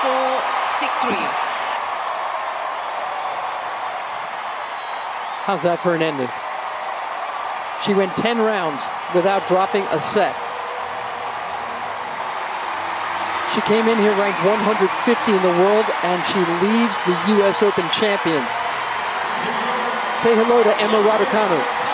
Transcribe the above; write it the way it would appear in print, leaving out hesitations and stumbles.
6-4, 6-3. How's that for an ending? She went 10 rounds without dropping a set. She came in here ranked 150 in the world, and she leaves the US Open champion. Say hello to Emma Raducanu.